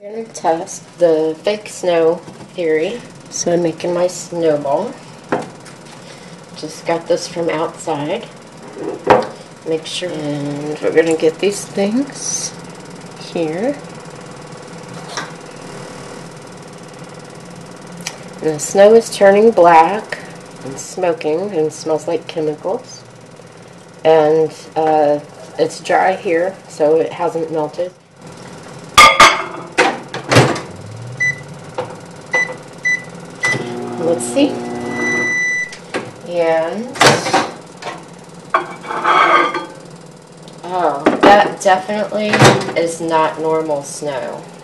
I'm going to test the fake snow theory. So I'm making my snowball. Just got this from outside. Make sure. And we're going to get these things here. And the snow is turning black and smoking and smells like chemicals. And it's dry here, so it hasn't melted. Let's see. And oh, that definitely is not normal snow.